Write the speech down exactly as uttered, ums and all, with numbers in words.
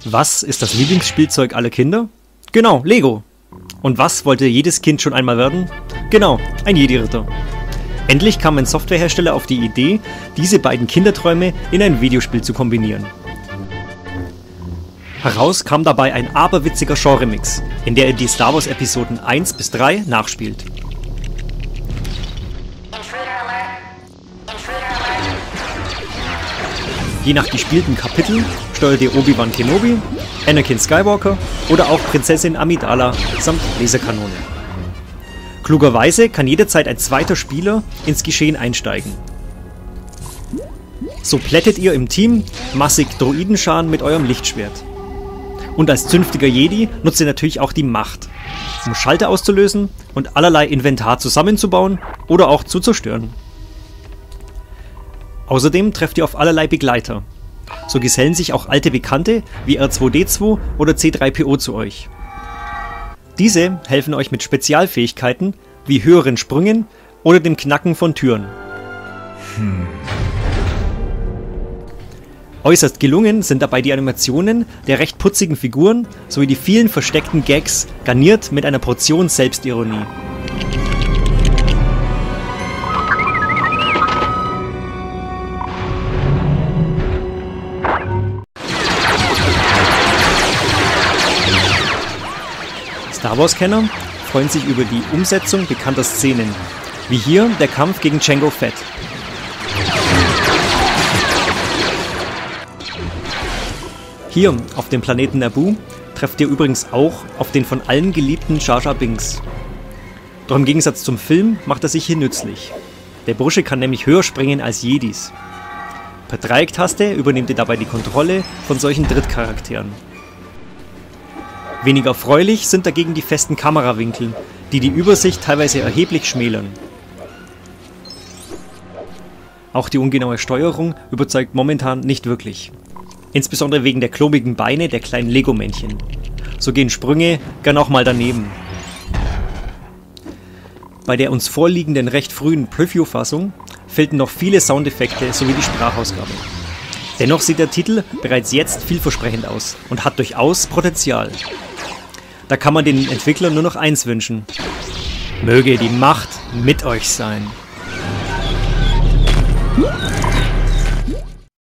Was ist das Lieblingsspielzeug aller Kinder? Genau, Lego. Und was wollte jedes Kind schon einmal werden? Genau, ein Jedi-Ritter. Endlich kam ein Softwarehersteller auf die Idee, diese beiden Kinderträume in ein Videospiel zu kombinieren. Heraus kam dabei ein aberwitziger Genre-Mix, in der er die Star Wars Episoden eins bis drei nachspielt. Je nach gespielten Kapitel steuert ihr Obi-Wan Kenobi, Anakin Skywalker oder auch Prinzessin Amidala samt Laserkanone. Klugerweise kann jederzeit ein zweiter Spieler ins Geschehen einsteigen. So plättet ihr im Team massig Droidenscharen mit eurem Lichtschwert. Und als zünftiger Jedi nutzt ihr natürlich auch die Macht, um Schalter auszulösen und allerlei Inventar zusammenzubauen oder auch zu zerstören. Außerdem trefft ihr auf allerlei Begleiter. So gesellen sich auch alte Bekannte wie R zwei D zwei oder C drei P O zu euch. Diese helfen euch mit Spezialfähigkeiten wie höheren Sprüngen oder dem Knacken von Türen. Hm. Äußerst gelungen sind dabei die Animationen der recht putzigen Figuren sowie die vielen versteckten Gags, garniert mit einer Portion Selbstironie. Star Wars-Kenner freuen sich über die Umsetzung bekannter Szenen, wie hier der Kampf gegen Jango Fett. Hier auf dem Planeten Naboo trefft ihr übrigens auch auf den von allen geliebten Jar Jar Binks. Doch im Gegensatz zum Film macht er sich hier nützlich. Der Bursche kann nämlich höher springen als Jedis. Per Dreiecktaste übernehmt ihr dabei die Kontrolle von solchen Drittcharakteren. Weniger erfreulich sind dagegen die festen Kamerawinkel, die die Übersicht teilweise erheblich schmälern. Auch die ungenaue Steuerung überzeugt momentan nicht wirklich. Insbesondere wegen der klobigen Beine der kleinen Lego-Männchen. So gehen Sprünge gern auch mal daneben. Bei der uns vorliegenden recht frühen Preview-Fassung fehlten noch viele Soundeffekte sowie die Sprachausgabe. Dennoch sieht der Titel bereits jetzt vielversprechend aus und hat durchaus Potenzial. Da kann man den Entwicklern nur noch eins wünschen: Möge die Macht mit euch sein.